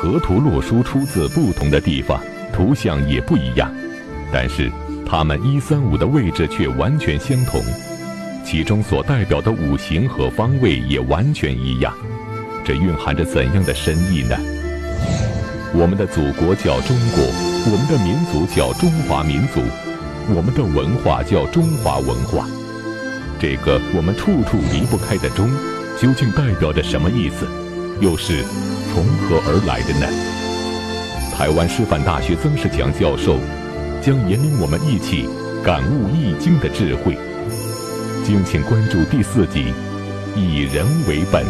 河图洛书出自不同的地方，图像也不一样，但是它们135的位置却完全相同，其中所代表的五行和方位也完全一样，这蕴含着怎样的深意呢？我们的祖国叫中国，我们的民族叫中华民族，我们的文化叫中华文化。这个我们处处离不开的中，究竟代表着什么意思？又是从何而来的呢？台湾师范大学曾仕强教授将引领我们一起感悟易经的智慧。敬请关注第4集，以人为本。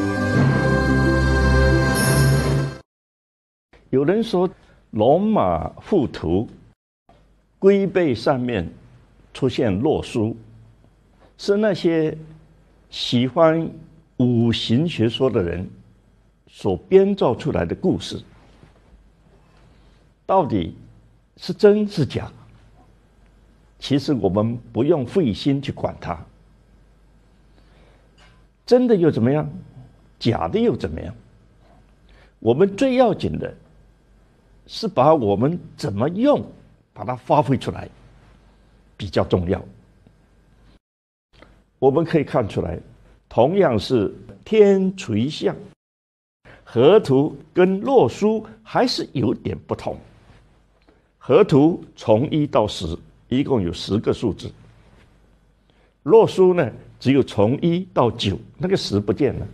有人说，龙马附图，龟背上面出现洛书，是那些喜欢五行学说的人所编造出来的故事。到底是真是假？其实我们不用费心去管它。真的又怎么样？假的又怎么样？我们最要紧的是把我们怎么用，把它发挥出来，比较重要。我们可以看出来，同样是天垂象，河图跟洛书还是有点不同。河图从1到10，一共有10个数字。洛书呢，只有从1到9，那个10不见了。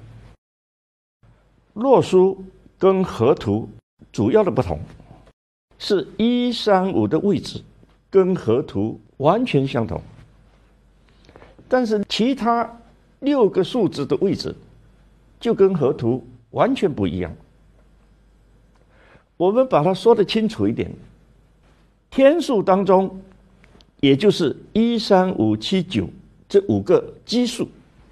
洛书跟河图主要的不同是135的位置跟河图完全相同，但是其他6个数字的位置就跟河图完全不一样。我们把它说得清楚一点，天数当中，也就是13579这5个奇数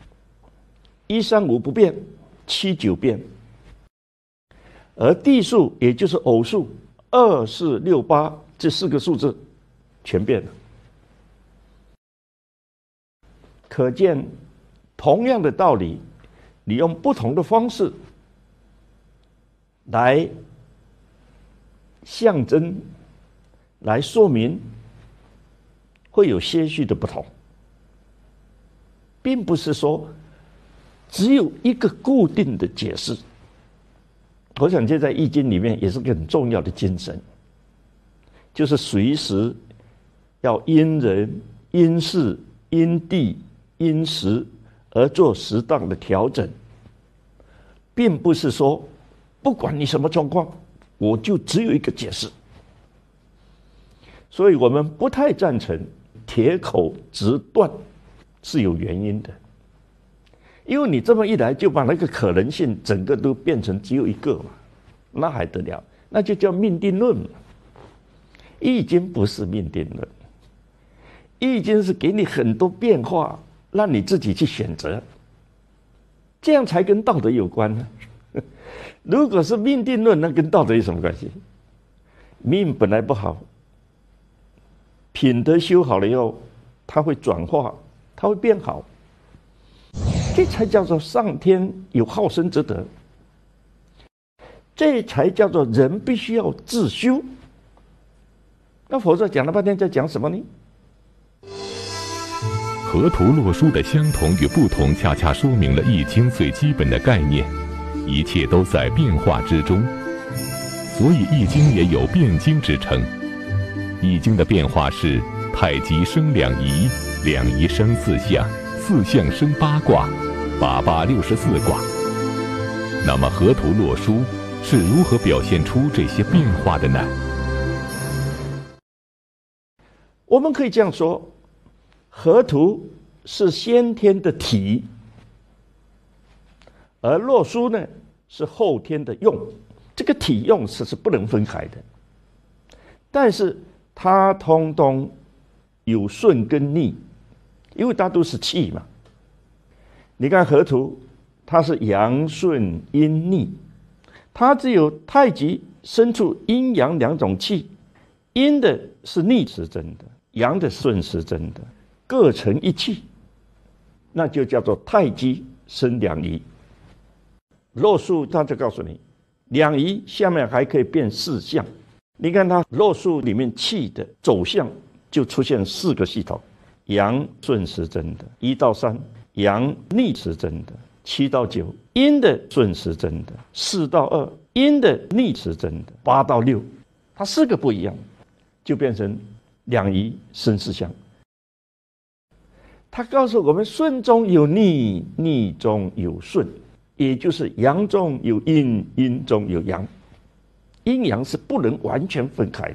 ，135不变，79变，而地数也就是偶数2468这4个数字全变了。可见同样的道理，你用不同的方式来象征，来说明，会有些许的不同，并不是说只有一个固定的解释。我想这在易经里面也是个很重要的精神，就是随时要因人因事因地因时而做适当的调整，并不是说不管你什么状况，我就只有一个解释。所以我们不太赞成铁口直断，是有原因的。因为你这么一来，就把那个可能性整个都变成只有一个嘛，那还得了？那就叫命定论嘛。易经不是命定论，易经是给你很多变化，让你自己去选择，这样才跟道德有关呢。如果是命定论，那跟道德有什么关系？命本来不好，品德修好了以后，它会转化，它会变好，这才叫做上天有好生之德，这才叫做人必须要自修。那否则讲了半天在讲什么呢？ 河图洛书的相同与不同，恰恰说明了易经最基本的概念，一切都在变化之中，所以易经也有变经之称。易经的变化是太极生两仪，两仪生4象，4象生8卦，8卦64卦。那么河图洛书是如何表现出这些变化的呢？ 我们可以这样说，河图是先天的体，而洛书呢是后天的用。这个体用是不能分开的，但是它通通有顺跟逆，因为它都是气嘛。你看河图，它是阳顺阴逆，它只有太极生出阴阳2种气，阴的是逆时针的，阳的顺时针的，各成一气，那就叫做太极生两仪。洛书它就告诉你， 两仪下面还可以变四象。你看它洛书里面气的走向就出现4个系统：阳顺时针的1到3，阳逆时针的7到9，阴的顺时针的4到2，阴的逆时针的8到6。它4个不一样，就变成两仪生四象。它告诉我们，顺中有逆，逆中有顺，也就是阳中有阴，阴中有阳。阴阳是不能完全分开的。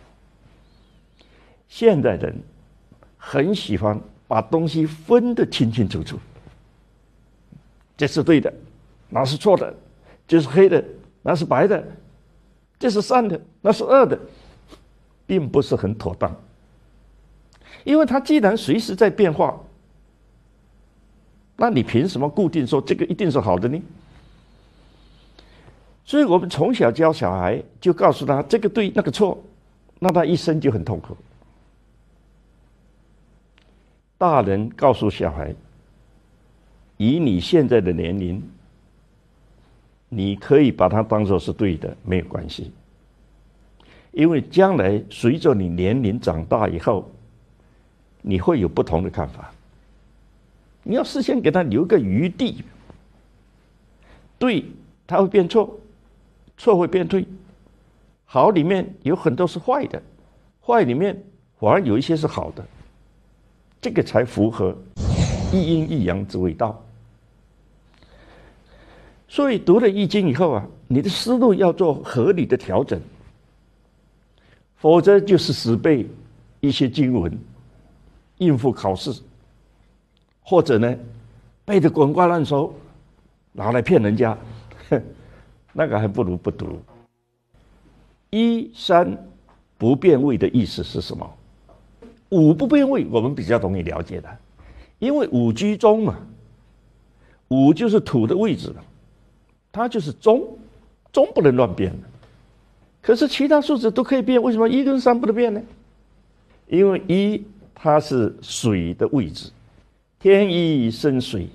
现代人很喜欢把东西分得清清楚楚，这是对的，那是错的，这是黑的，那是白的，这是善的，那是恶的，并不是很妥当。因为它既然随时在变化，那你凭什么固定说这个一定是好的呢？所以我们从小教小孩，就告诉他这个对那个错，那他一生就很痛苦。大人告诉小孩，以你现在的年龄，你可以把它当作是对的，没有关系。因为将来随着你年龄长大以后，你会有不同的看法。你要事先给他留个余地，对他会变错，错会变对，好里面有很多是坏的，坏里面反而有一些是好的，这个才符合一阴一阳之谓道。所以读了易经以后啊，你的思路要做合理的调整，否则就是死背一些经文应付考试，或者呢背得滚瓜烂熟拿来骗人家，那个还不如不读。1、3不变位的意思是什么？5不变位我们比较容易了解的，因为5居中嘛，5就是土的位置，它就是中，中不能乱变。可是其他数字都可以变，为什么1跟3不能变呢？因为1它是水的位置，天一生水，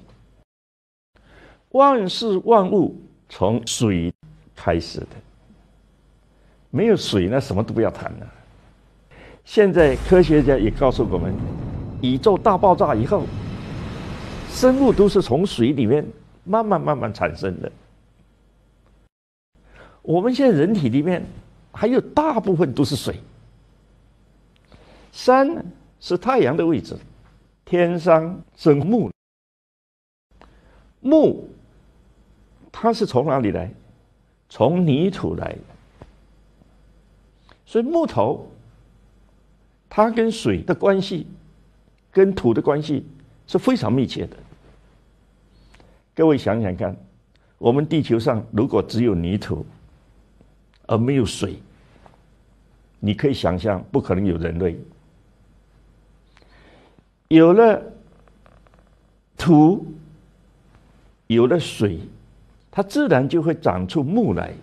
万事万物从水开始的，没有水那什么都不要谈了。现在科学家也告诉我们，宇宙大爆炸以后，生物都是从水里面慢慢产生的。我们现在人体里面还有大部分都是水。3是太阳的位置，天上生木，木它是从哪里来？从泥土来的。所以木头它跟水的关系跟土的关系是非常密切的。各位想想看，我们地球上如果只有泥土而没有水，你可以想象不可能有人类。有了土，有了水，它自然就会长出木来。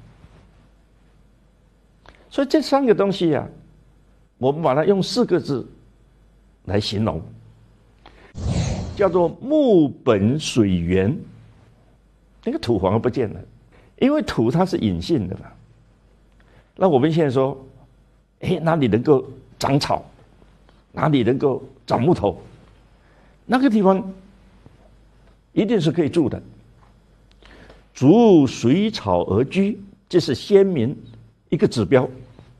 所以这3个东西啊，我们把它用4个字来形容，叫做木本水源。那个土反而不见了，因为土它是隐性的嘛。那我们现在说，哪里能够长草，哪里能够长木头，那个地方一定是可以住的。逐水草而居，这是先民一个指标。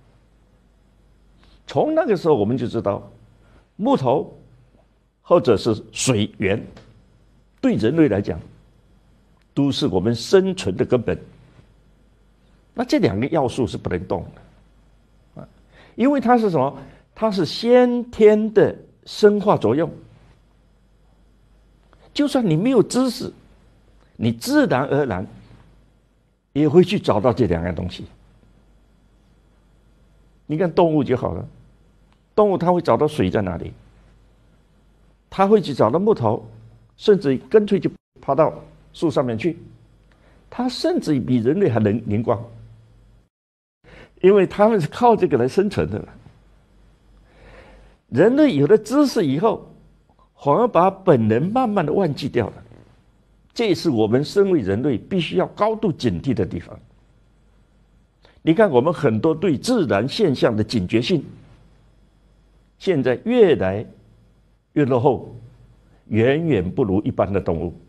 从那个时候我们就知道，木头或者是水源，对人类来讲都是我们生存的根本。那这2个要素是不能动的，因为它是什么？它是先天的生化作用。就算你没有知识，你自然而然也会去找到这2样东西。你看动物就好了，动物它会找到水在哪里，它会去找到木头，甚至干脆就爬到树上面去。它甚至比人类还能灵光，因为他们是靠这个来生存的。人类有了知识以后，反而把本能慢慢的忘记掉了，这是我们身为人类必须要高度警惕的地方。 你看我们很多对自然现象的警觉性，现在越来越落后，远远不如一般的动物。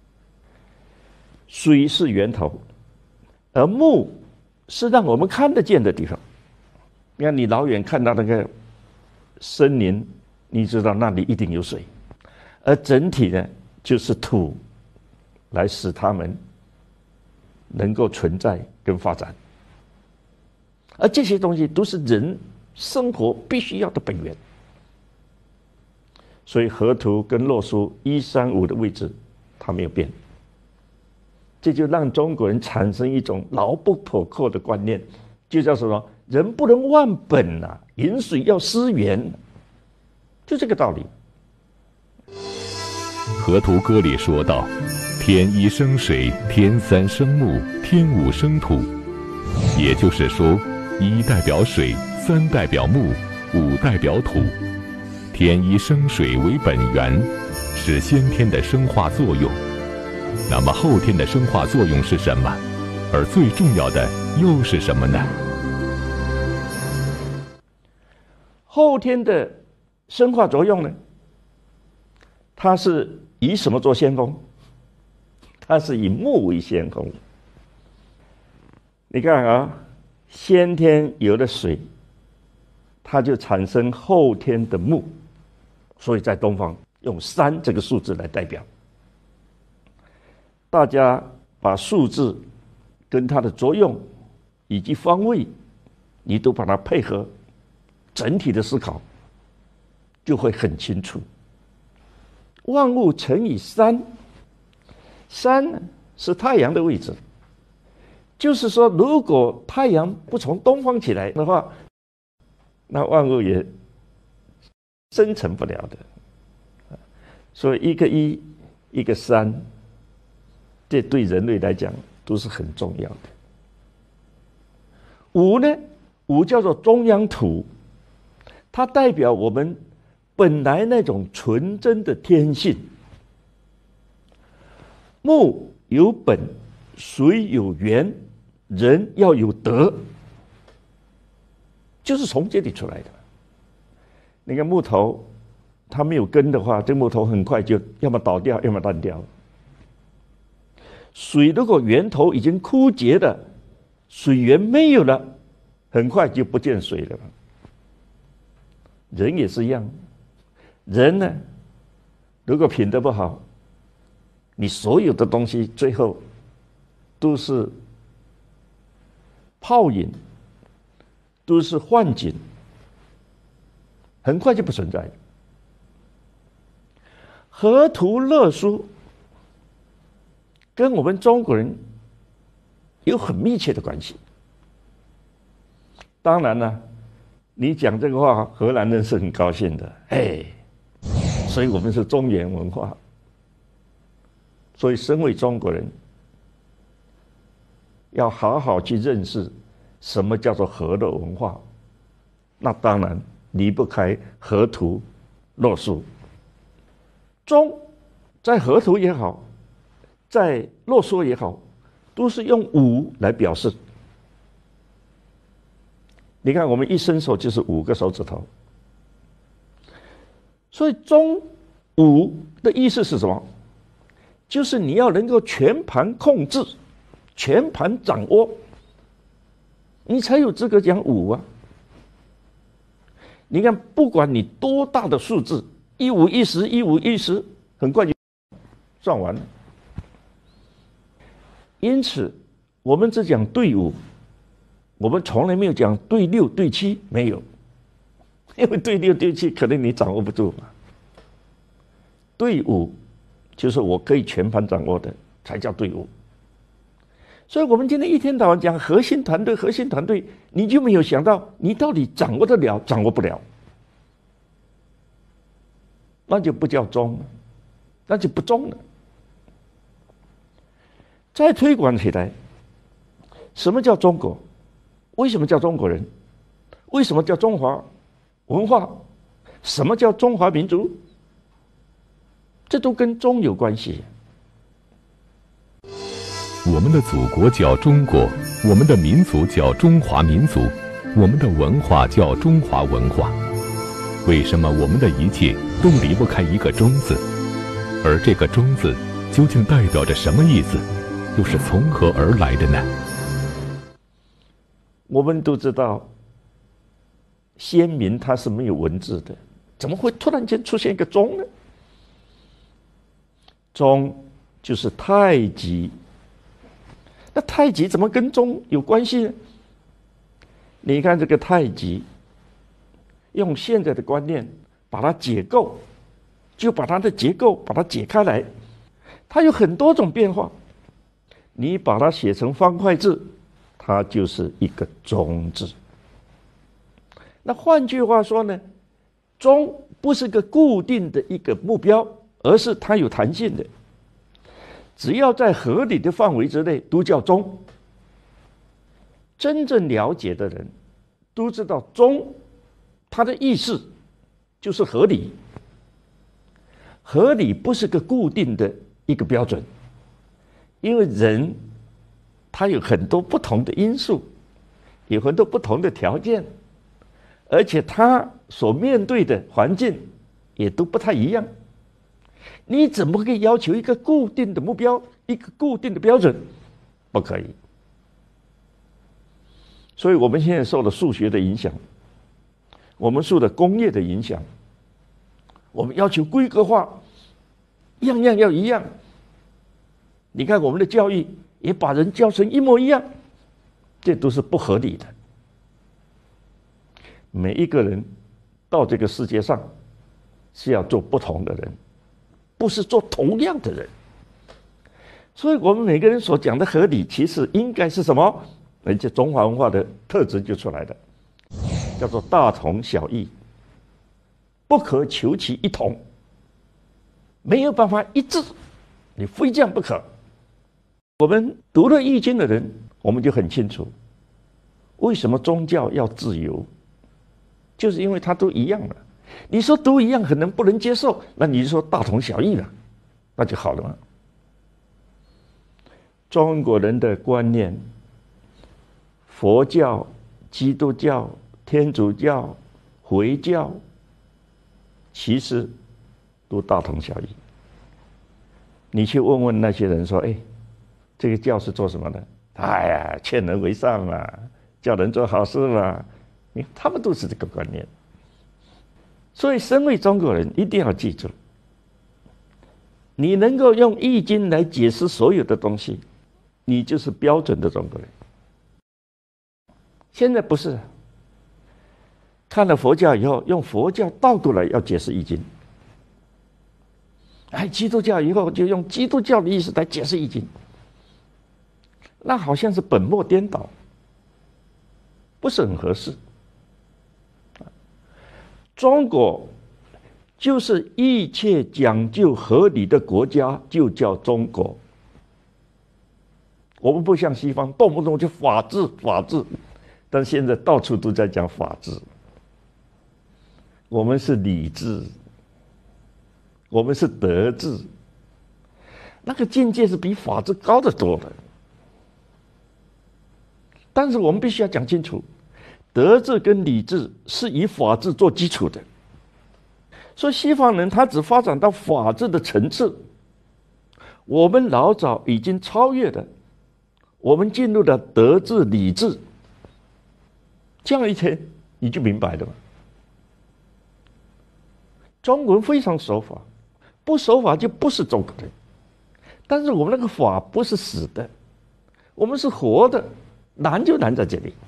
水是源头，而木是让我们看得见的地方。你看，你老远看到那个森林，你知道那里一定有水，而整体呢，就是土来使它们能够存在跟发展。而这些东西都是人生活必须要的本源。所以河图跟洛书135的位置它没有变，这就让中国人产生一种牢不可破的观念，就叫什么？人不能忘本啊，饮水要思源，就这个道理。 河图歌里说道：天一生水，天三生木，天五生土。也就是说，一代表水，三代表木，五代表土。天一生水为本源，是先天的生化作用。那么后天的生化作用是什么？而最重要的又是什么呢？ 后天的生化作用呢？它是以什么做先锋？它是以木为先锋。你看啊，先天有了水，它就产生后天的木，所以在东方用3这个数字来代表。大家把数字跟它的作用以及方位，你都把它配合，整体的思考就会很清楚。万物乘以3，3是太阳的位置，就是说，如果太阳不从东方起来的话，那万物也生成不了的。所以一个1，一个3，这对人类来讲都是很重要的。5呢，5叫做中央土，它代表我们本来那种纯真的天性。木有本，水有源，人要有德，就是从这里出来的。那个木头，它没有根的话，这木头很快就要么倒掉，要么烂掉。水如果源头已经枯竭了，水源没有了，很快就不见水了。人也是一样，人呢，如果品德不好，你所有的东西最后都是泡影，都是幻境，很快就不存在了。河图洛书跟我们中国人有很密切的关系。当然了，你讲这个话，荷兰人是很高兴的，所以我们是中原文化。所以身为中国人，要好好去认识什么叫做河的文化。那当然离不开河图洛书。中在河图也好，在洛书也好，都是用5来表示。你看我们一伸手就是5个手指头，所以中5的意思是什么？就是你要能够全盘控制，全盘掌握，你才有资格讲5啊。你看不管你多大的数字，15、10、15、10，很快就算完了。因此我们只讲对5，我们从来没有讲对6、对7，没有，因为对6、对7可能你掌握不住嘛。对5就是我可以全盘掌握的，才叫对5。所以我们今天一天到晚讲核心团队，核心团队，你就没有想到你到底掌握得了，掌握不了，那就不叫中，那就不中了。再推广起来，什么叫中国？为什么叫中国人？为什么叫中华文化？什么叫中华民族？这都跟中有关系。 我们的祖国叫中国，我们的民族叫中华民族，我们的文化叫中华文化。为什么我们的一切都离不开一个中字？而这个中字究竟代表着什么意思？又是从何而来的呢？ 我们都知道，先民他是没有文字的，怎么会突然间出现一个中呢？中就是太极，那太极怎么跟中有关系呢？你看这个太极，用现在的观念把它解构，就把它的结构把它解开来，它有很多种变化。你把它写成方块字，它就是一个中字。那换句话说呢，中不是个固定的一个目标，而是它有弹性的，只要在合理的范围之内都叫中。真正了解的人都知道，中它的意思就是合理。合理不是个固定的一个标准，因为人他有很多不同的因素，有很多不同的条件，而且他所面对的环境也都不太一样。你怎么可以要求一个固定的目标，一个固定的标准？不可以。所以我们现在受了数学的影响，我们受了工业的影响，我们要求规格化，样样要一样。你看我们的教育也把人教成一模一样，这都是不合理的。每一个人到这个世界上是要做不同的人，不是做同样的人。所以我们每个人所讲的合理，其实应该是什么？而且中华文化的特质就出来了，叫做大同小异，不可求其一同，没有办法一致，你非这样不可。我们读了《易经》的人，我们就很清楚，为什么宗教要自由，就是因为它都一样了。你说都一样，可能不能接受，那你就说大同小异了，那就好了嘛。中国人的观念，佛教、基督教、天主教、回教，其实都大同小异。你去问问那些人说：“哎，这个教是做什么的？”哎呀，劝人为善嘛，叫人做好事嘛。你看，他们都是这个观念。所以，身为中国人，一定要记住，你能够用《易经》来解释所有的东西，你就是标准的中国人。现在不是，看了佛教以后，用佛教倒过来要解释《易经》。哎，基督教以后就用基督教的意思来解释《易经》，那好像是本末颠倒，不是很合适。中国就是一切讲究合理的国家，就叫中国。我们不像西方，动不动就法治，法治。但现在到处都在讲法治，我们是理智，我们是德治，那个境界是比法治高得多的。但是我们必须要讲清楚，德治跟理智是以法治做基础的。所以西方人他只发展到法治的层次，我们老早已经超越了，我们进入了德治理智。这样一天你就明白了嘛。中国人非常守法，不守法就不是中国人。但是我们那个法不是死的，我们是活的，难就难在这里。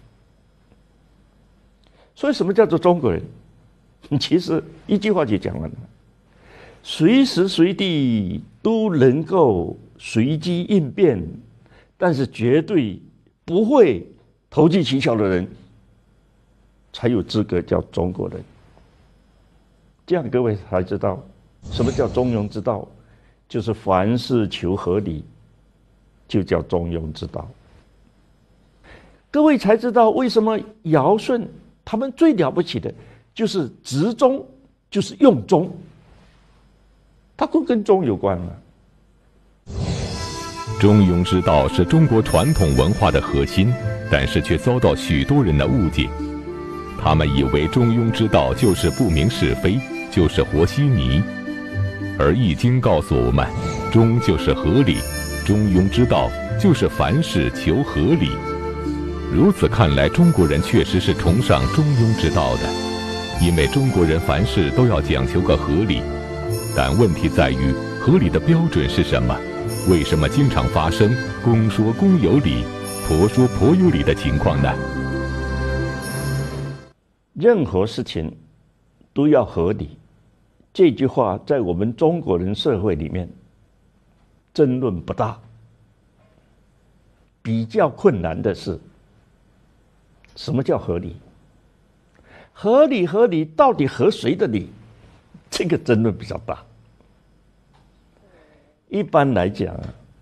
所以什么叫做中国人？其实一句话就讲完了，随时随地都能够随机应变，但是绝对不会投机取巧的人，才有资格叫中国人。这样各位才知道什么叫中庸之道，就是凡事求合理，就叫中庸之道。各位才知道为什么尧舜他们最了不起的就是执中，就是用中，它都跟中有关了。 中庸之道是中国传统文化的核心，但是却遭到许多人的误解。他们以为中庸之道就是不明是非，就是和稀泥。而《易经》告诉我们，中就是合理，中庸之道就是凡事求合理。如此看来，中国人确实是崇尚中庸之道的，因为中国人凡事都要讲求个合理。但问题在于，合理的标准是什么？为什么经常发生公说公有理，婆说婆有理的情况呢？ 任何事情都要合理，这句话在我们中国人社会里面争论不大。比较困难的是，什么叫合理？合理到底合谁的理？这个争论比较大。一般来讲，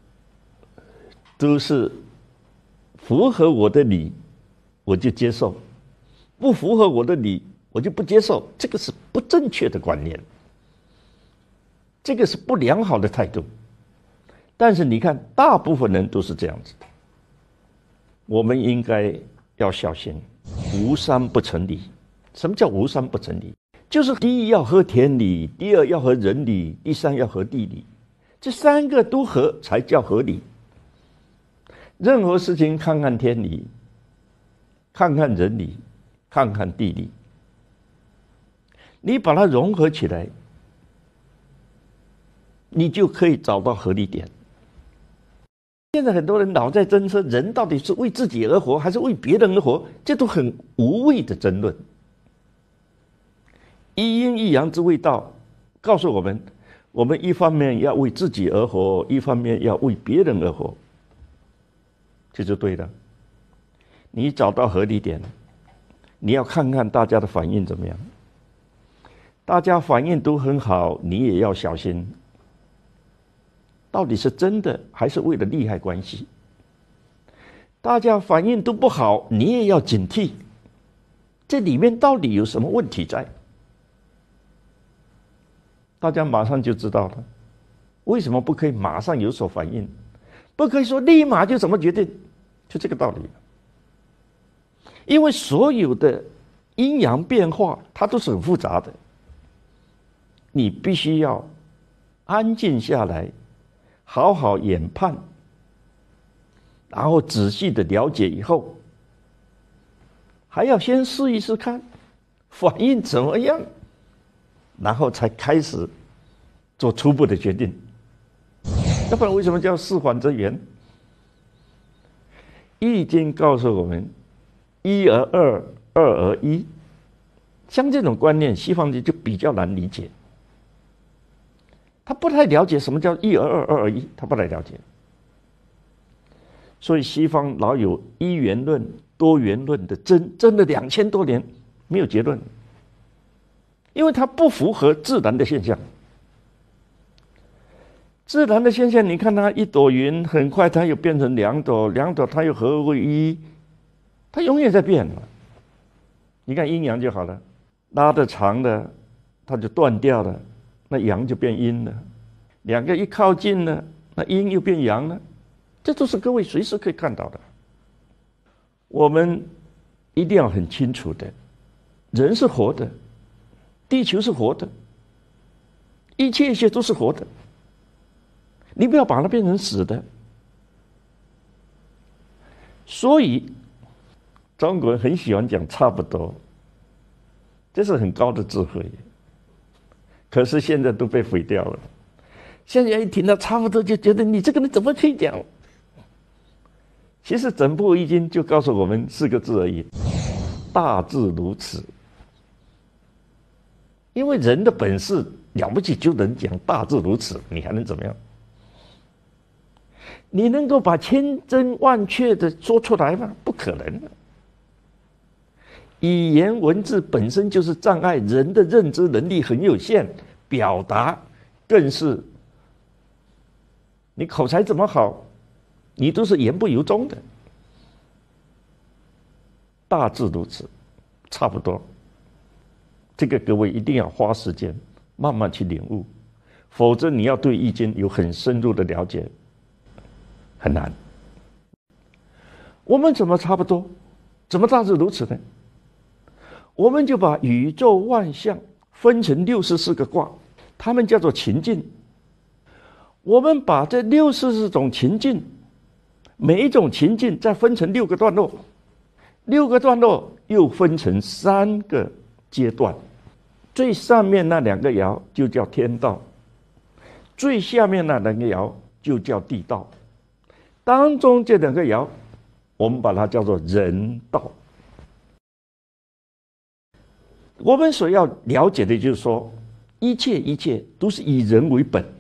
都是符合我的理，我就接受；不符合我的理，我就不接受。这个是不正确的观念，这个是不良好的态度。但是你看，大部分人都是这样子的。我们应该要小心，无三不成理。什么叫无三不成理？就是第一要合天理，第二要合人理，第三要合地理。这三个都合才叫合理。任何事情看看天理，看看人理，看看地理，你把它融合起来，你就可以找到合理点。现在很多人老在争说，人到底是为自己而活，还是为别人而活？这都很无谓的争论。一阴一阳之谓道，告诉我们，我们一方面要为自己而活，一方面要为别人而活，这就对了。你找到合理点，你要看看大家的反应怎么样。大家反应都很好，你也要小心，到底是真的还是为了利害关系？大家反应都不好，你也要警惕，这里面到底有什么问题在？大家马上就知道了，为什么不可以马上有所反应？不可以说立马就怎么决定，就这个道理。因为所有的阴阳变化，它都是很复杂的，你必须要安静下来，好好研判，然后仔细的了解以后，还要先试一试看反应怎么样，然后才开始做初步的决定。要不然为什么叫事缓则圆？易经告诉我们，一而二，二而一。像这种观念，西方人就比较难理解。他不太了解什么叫一而二，二而一，他不太了解。所以西方老有一元论、多元论的争了2000多年，没有结论，因为它不符合自然的现象。自然的现象，你看它一朵云，很快它又变成2朵，2朵它又合为一，它永远在变嘛。你看阴阳就好了，拉得长的，它就断掉了，那阳就变阴了；两个一靠近了，那阴又变阳了。这都是各位随时可以看到的。我们一定要很清楚的，人是活的，地球是活的，一切都是活的。你不要把它变成死的。所以中国人很喜欢讲差不多，这是很高的智慧，可是现在都被毁掉了。现在一听到差不多，就觉得你这个人怎么可以讲？其实整部易经就告诉我们4个字而已，大致如此。因为人的本事了不起，就能讲大致如此，你还能怎么样？你能够把千真万确的说出来吗？不可能的。语言文字本身就是障碍，人的认知能力很有限，表达更是，你口才怎么好，你都是言不由衷的。大致如此，差不多。这个各位一定要花时间慢慢去领悟，否则你要对易经有很深入的了解， 很难。我们怎么差不多？怎么大致如此呢？我们就把宇宙万象分成64个卦，它们叫做情境。我们把这64种情境，每一种情境再分成6个段落，6个段落又分成3个阶段。最上面那2个爻就叫天道，最下面那2个爻就叫地道，当中这2个爻，我们把它叫做人道。我们所要了解的就是说，一切都是以人为本。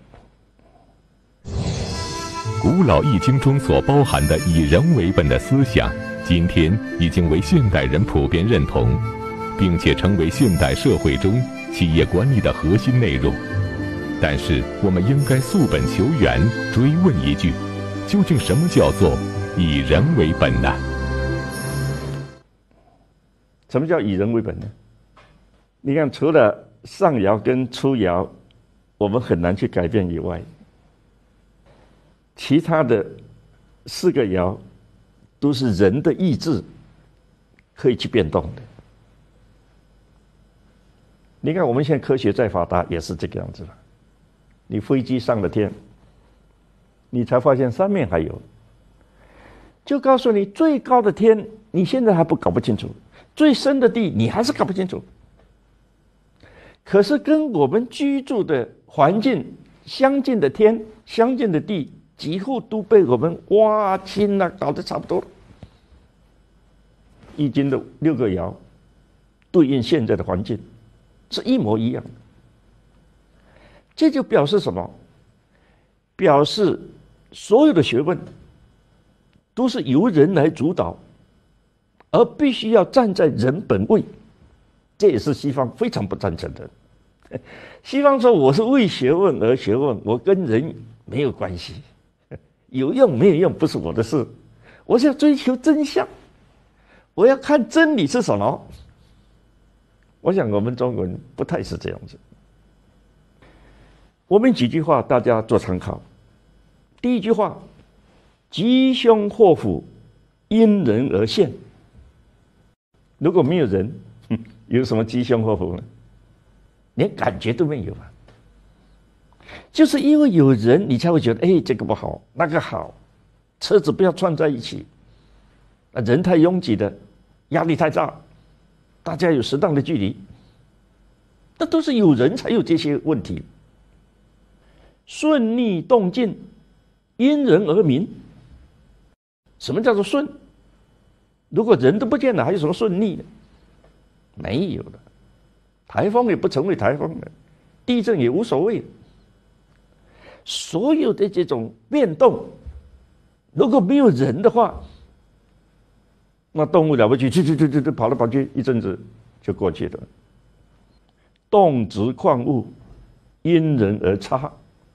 古老易经中所包含的以人为本的思想，今天已经为现代人普遍认同，并且成为现代社会中企业管理的核心内容。但是我们应该溯本求源，追问一句，究竟什么叫做以人为本呢？ 什么叫以人为本呢？你看，除了上爻跟初爻我们很难去改变以外，其他的4个爻都是人的意志可以去变动的。你看我们现在科学再发达也是这个样子了。你飞机上了天，你才发现上面还有，就告诉你最高的天你现在还搞不清楚，最深的地你还是搞不清楚。可是跟我们居住的环境相近的天、相近的地，几乎都被我们挖清了，搞得差不多了。易经的6个爻对应现在的环境是一模一样的。这就表示什么？表示所有的学问都是由人来主导，而必须要站在人本位。这也是西方非常不赞成的。西方说我是为学问而学问，我跟人没有关系，有用没有用不是我的事，我是要追求真相，我要看真理是什么。我想我们中国人不太是这样子。我们几句话大家做参考。第一句话，吉凶祸福因人而现。如果没有人，有什么吉凶祸福呢？连感觉都没有啊！就是因为有人，你才会觉得，哎，这个不好，那个好，车子不要串在一起，人太拥挤的，压力太大，大家有适当的距离，那都是有人才有这些问题。顺逆动静，因人而明。什么叫做顺？如果人都不见了，还有什么顺逆呢？没有了。台风也不成为台风了，地震也无所谓。所有的这种变动，如果没有人的话，那动物了不起，去跑来跑去，一阵子就过去了。动植矿物，因人而差。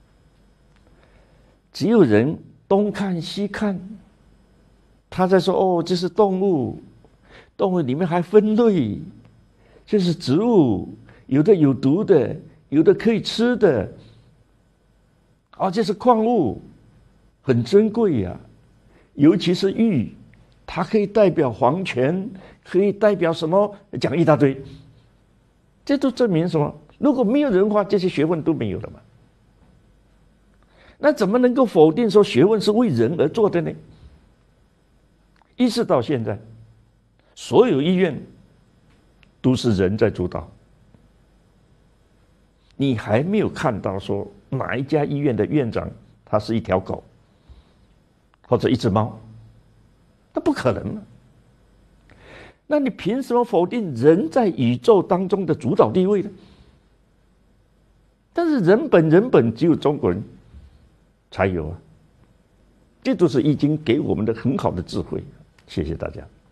只有人东看西看，他在说哦，这是动物，动物里面还分类。这是植物，有的有毒的，有的可以吃的。这是矿物，很珍贵呀，尤其是玉，它可以代表皇权，可以代表什么，讲一大堆。这都证明什么？如果没有人的话，这些学问都没有了嘛。那怎么能够否定说学问是为人而做的呢？一直到现在，所有医院都是人在主导，你还没有看到说哪一家医院的院长他是一条狗或者一只猫，那不可能嘛。那你凭什么否定人在宇宙当中的主导地位呢？但是人本只有中国人才有啊，这都是易经给我们的很好的智慧。谢谢大家。